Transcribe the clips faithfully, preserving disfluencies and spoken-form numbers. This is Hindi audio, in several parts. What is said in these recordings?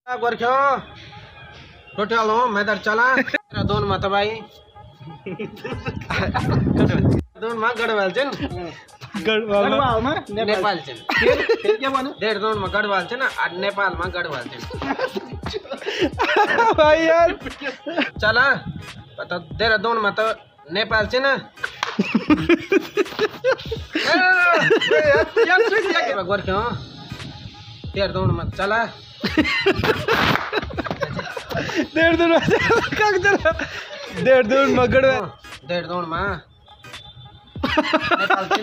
गोरख्यो टोटल हो मैं दर चला तेरा दोन मत भाई दोन मा गढ़वाल छन् गढ़वाल मा नेपाल छन् फिर क्या माने डेढ़ दोन मा गढ़वाल छन् आ नेपाल मा गढ़वाल छन् भाई यार चला पता तेरा दोन मा त नेपाल छन् यार गोरख्यो तेरा दोन मा चला डेढ़ दून काग चला डेढ़ दून मगड़ में डेढ़ दून मां नेपाल छन्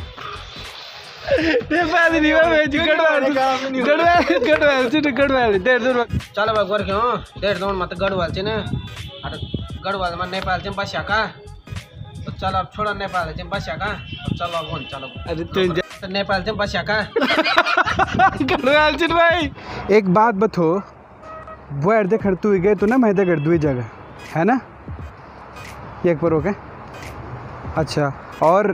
नेपाल नहीं है मैं गढ़वाल गढ़वाल गढ़वाल से गढ़वाल डेढ़ दून चल बा गोरख्यो डेढ़ दून मा त गढ़वाल छन् अरे गढ़वाल मा नेपाल छन् बस्या का तो चल अब छोड़ नेपाल छन् बस्या का चल अब हुन चल अरे तू नेपाल छन् बस्या का गढ़वाल छन् भाई एक बात बतो वो अर्धे खड़तू गए तो ना मैं इधर दुई जगह है ना एक पर ओके अच्छा और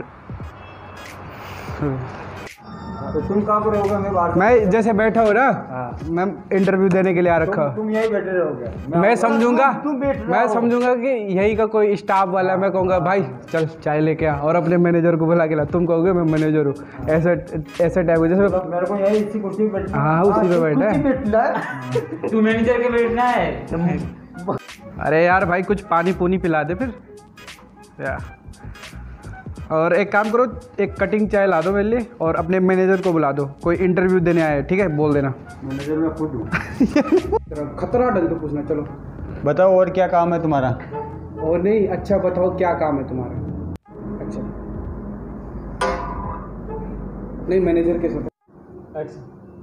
तो तुम कहाँ पर रहोगे? मैं बाहर मैं जैसे बैठा हो ना मैं इंटरव्यू देने के लिए आ रखा तुम, तुम यहीं बैठे रहोगे? मैं, मैं समझूंगा तुम बैठ मैं समझूंगा कि यही का कोई स्टाफ वाला मैं कहूँगा भाई चल चाय लेके आ और अपने मैनेजर को बुला के ला तुम कहोगे मैं मैनेजर हूँ ऐसे ऐसे टाइप जैसे मेरे को यही इसी कुर्सी पे बैठना हाँ उसी पे बैठा है तू मैनेजर के बैठना है। अरे यार भाई कुछ पानी पूनी पिला दे फिर यार और एक काम करो एक कटिंग चाय ला दो मेरे लिए और अपने मैनेजर को बुला दो कोई इंटरव्यू देने आए ठीक है बोल देना मैनेजर मैं खुद हूँ। खतरा डल तो पूछना चलो बताओ और क्या काम है तुम्हारा? और नहीं अच्छा बताओ क्या काम है तुम्हारा? अच्छा नहीं मैनेजर के साथ अच्छा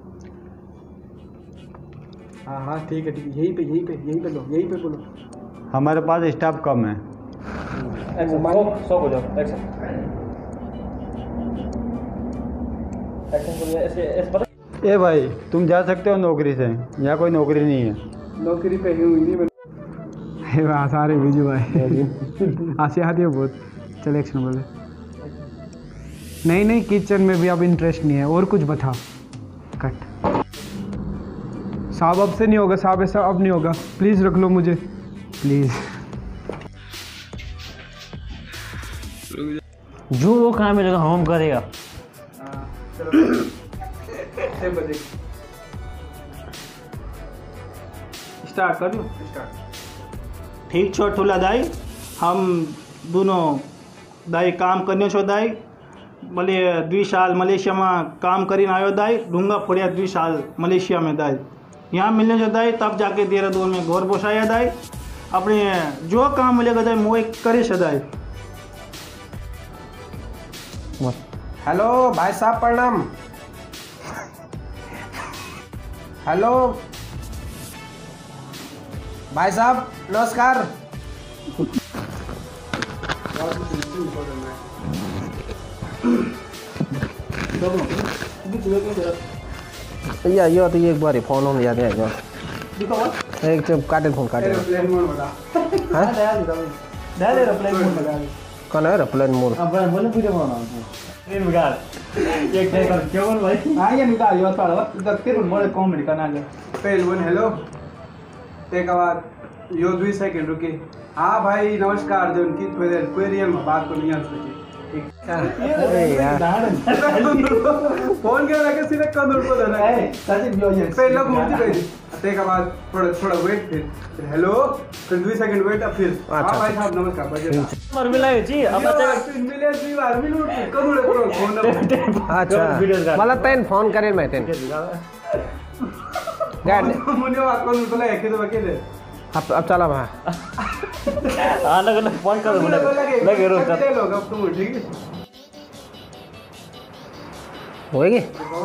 हाँ हाँ ठीक है ठीक है यहीं पे यहीं पे यहीं पे लो यहीं पे बोलो हमारे पास स्टाफ कम है। सौ हो जाओ एक्शन एक्शन ऐसे ऐसे पता ए भाई तुम जा सकते हो नौकरी से यहाँ कोई नौकरी नहीं है। नौकरी पे हुई नहीं मैं सारे बीजू भाई आसे आती है बहुत चल एक्शन बोले नहीं नहीं किचन में भी अब इंटरेस्ट नहीं है और कुछ बता कट साहब अब से नहीं होगा साहब ऐसा अब नहीं होगा प्लीज़ रख लो मुझे प्लीज़ जो वो काम मिलेगा हम करेगा स्टार्ट कर दो ठीक छो ठुला दाई हम दोनों दाई काम करने छो दाई मले दुई साल मलेशिया में काम करीन आयो दाई ढूंगा फोड़िया दुई साल मलेशिया में दाई यहाँ मिलने जो दाई तब जाके देहरादून में घर बसाया दाई अपने जो काम मिलेगा दाई वो एक करे सदाई। हेलो भाई साहब प्रणाम हेलो भाई साहब नमस्कार या यो तो एक बार फोन ऑन याद है एक जब काटे फोन काटे एयरप्लेन मोड वाला हां डाल एयरप्लेन मोड लगा कौन है एयरप्लेन मोड अब बोलो वीडियो बनाओ ट्रेन बिगाड़ एक टाइप कर क्या बोल भाई हाँ ये निकाल यो साला दस के बड़े कॉमेडी करना है पहले वन हेलो एक बार यो दुई सेकंड रुके हाँ भाई नमस्कार जो उनकी थोड़ी कोई रियल में बात को नहीं आ सके अरे यार फोन के लगे सीधे कंधों को देना है सचिन जो ये पहले घूमती पहले एक बार थोड़ा थोड़ा वेट फिर हेलो फिर दुई सेकंड वेट अब फिर हाँ भाई साहब नमस्कार बजे मर मिलायो जी अब मिले दुई बार मिनट कंधों को फोन अच्छा मला तैन फोन करे मैं तैन गाड़ी मुझे बात को तो लगे कि तो अकेले अब अब चला वहाँ हाँ लगे लगे फोन करो लगे लगे रोक कितने लोग अब तुम ठीक है होएगी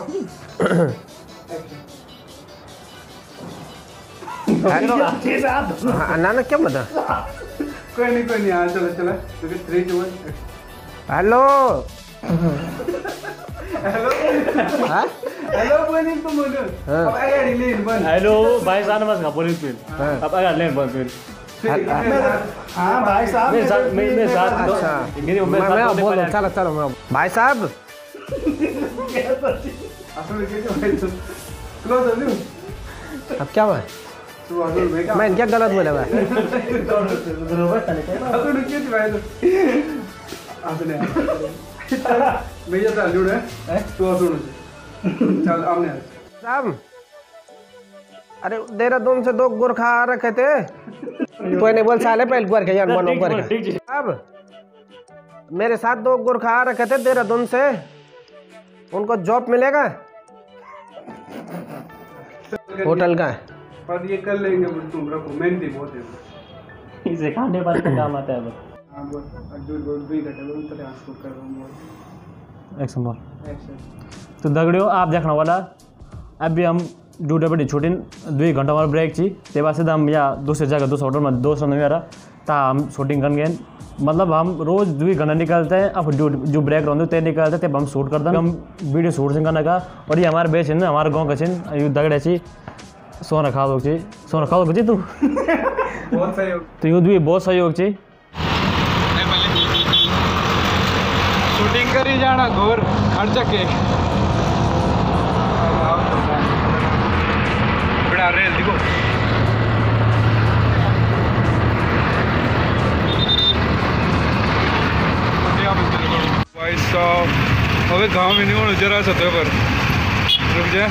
हाँ ना ना क्या बता कोई नहीं कोई नहीं हाँ चलो चलो क्योंकि three two one hello hello हाँ हेलो कोई नहीं तुम बोलो हाँ। अब आया रिलीज बन हेलो भाई साहब नमस्कार पुलिस फिर हाँ। अब अगर लेन बंद फिर हाँ भाई साहब मेरे साथ मेरे साथ अच्छा मेरे मैं मेरे मैं साथ बोलो चलो चलो मैं भाई साहब असल में क्या भाई क्लोज हो अब क्या हुआ मैं क्या गलत बोला भाई साहब अरे देहरादून से दो गोरखा आ रखे थे तो नहीं बोल साले पहले गुर के यार मनो गुर के अब मेरे साथ दो गोरखा आ रखे थे देहरादून से उनको जॉब मिलेगा होटल का पर ये कर लेंगे तुम रखो मेहनती बहुत है इसे खाने पर तो काम आता है बस हां बोल दो दो दो घंटे में उतर आज को कर रहा हूं एक्शन बोल तो दगड़ियों आप देखने वाला अभी हम ड्यूटी पर छुट्टी दुई घंटा हमारा ब्रेक थी ते बाद सीधा हम यहाँ दूसरी जगह दूसरे होटल में दोस्तों ने मेरा ता हम शूटिंग कर गए मतलब हम रोज़ दुई घंटा निकलते हैं अब ड्यूटी जो ब्रेक रहते ते निकलते तब हम शूट करते हैं हम वीडियो शूट से करने का और ये हमारे बेच है हमारे गाँव का छिन ये दगड़े छी सोना खा दो ची सोना खा दो ची तू बहुत सहयोग तो यूँ भी बहुत सहयोग छी शूटिंग करी जाना घोर खर्च के बड़ा रेल देखो भाई साहब હવે ગામ નીકળો જરા સતો પર रुक जा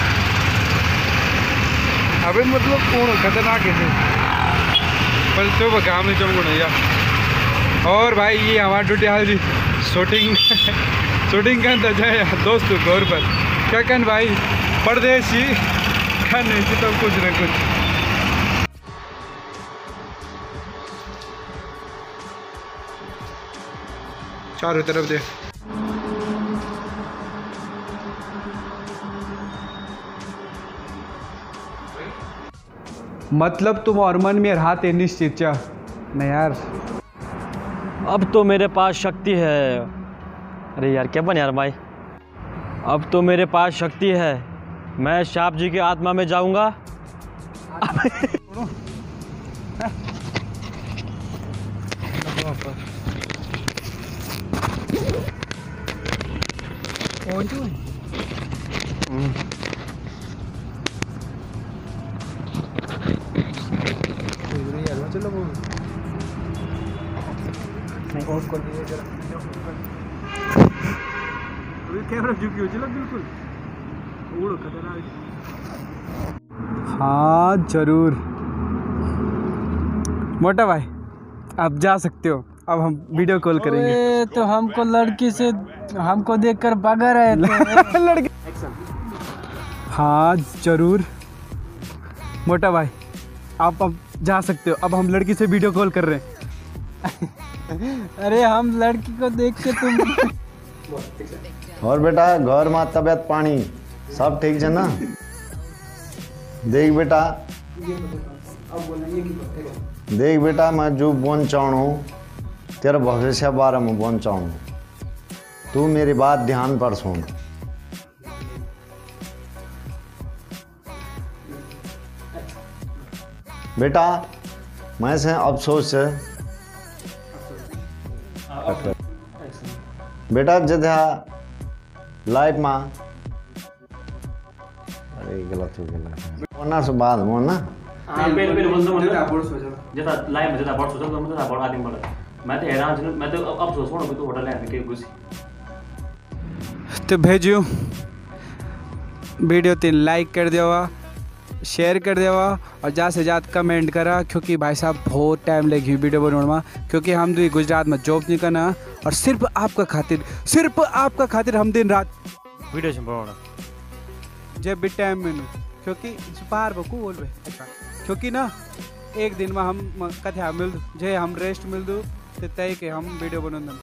अबे मतलब कौन खतरनाक है पर तो वो गाँव में चमको नहीं यार और भाई ये हमारी ड्यूटी हाल जी शूटिंग शूटिंग कर जाए दोस्त घोर पर क्या कहन भाई परदेसी खाने की तो कुछ न कुछ चारों तरफ दे मतलब तुम और मन में रहा थे निश्चित चा नहीं यार अब तो मेरे पास शक्ति है अरे यार क्या बन यार भाई अब तो मेरे पास शक्ति है मैं शाप जी की आत्मा में जाऊंगा चलो ऑफ कर दीजिए जरा कैमरा झुकी हो चलो बिल्कुल उड़ो खतरनाक हाँ जरूर मोटा भाई आप जा सकते हो अब हम वीडियो कॉल करेंगे तो हमको लड़की से हमको देखकर भागा रहे थे लड़की हाँ जरूर मोटा भाई आप अब जा सकते हो अब हम लड़की से वीडियो कॉल कर रहे हैं अरे हम लड़की को देख के तुम और बेटा घर में तबियत पानी सब ठीक है ना देख बेटा देख बेटा मैं जो बोन चाहूँ तेरा भविष्य बारे में बोन चाहूँ तू मेरी बात ध्यान पर सुन बेटा मैं से अफसोस है बेटा जदा लाइफ में अरे गलत हो गया मोना से बाद मोना हाँ पहले पहले बोल दो जता लाइव में जता बड़ सोचो तो मतलब बड़ आदमी बड़ा मैं तो हैरान हूं मैं तो अब सोच रहा हूं कि तू होटल है के घुसी तो भेजियो वीडियो तीन लाइक कर देवा शेयर कर देवा और ज़्यादा से ज़्यादा कमेंट करा क्योंकि भाई साहब बहुत टाइम लगी वीडियो बनाने में क्योंकि हम भी गुजरात में जॉब नहीं करना और सिर्फ आपका खातिर सिर्फ आपका खातिर हम दिन रात वीडियो से बनाना जब भी टाइम में क्योंकि बाहर बकू बोल रहे क्योंकि ना एक दिन में हम कथे मिल जे हम रेस्ट मिल दू तो तय के हम वीडियो बना